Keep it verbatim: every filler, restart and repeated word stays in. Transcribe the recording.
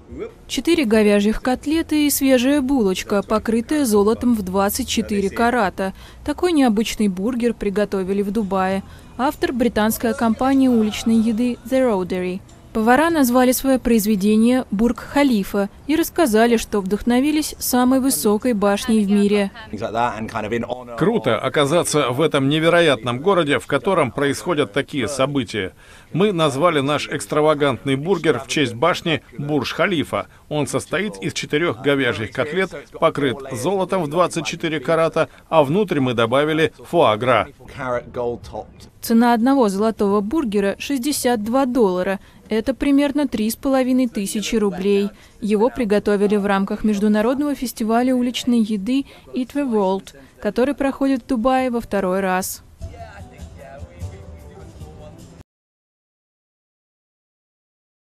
Четыре говяжьих котлеты и свежая булочка, покрытая золотом в двадцать четыре карата. Такой необычный бургер приготовили в Дубае. Автор – британская компания уличной еды The Roadery. Повара назвали свое произведение «Бурдж-Халифа» и рассказали, что вдохновились самой высокой башней в мире. Круто оказаться в этом невероятном городе, в котором происходят такие события. Мы назвали наш экстравагантный бургер в честь башни Бурдж-Халифа. Он состоит из четырех говяжьих котлет, покрыт золотом в двадцать четыре карата, а внутрь мы добавили фуа-гра. Цена одного золотого бургера – шестьдесят два доллара. Это примерно три с половиной тысячи рублей. Его приготовили в рамках международного фестиваля уличной еды Eat the World, который проходит в Дубае во второй раз.